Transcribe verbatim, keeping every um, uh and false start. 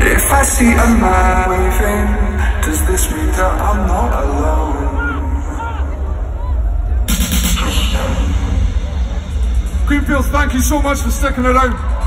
If I see a man waving, does this mean that I'm not alone? Greenfields, thank you so much for sticking around.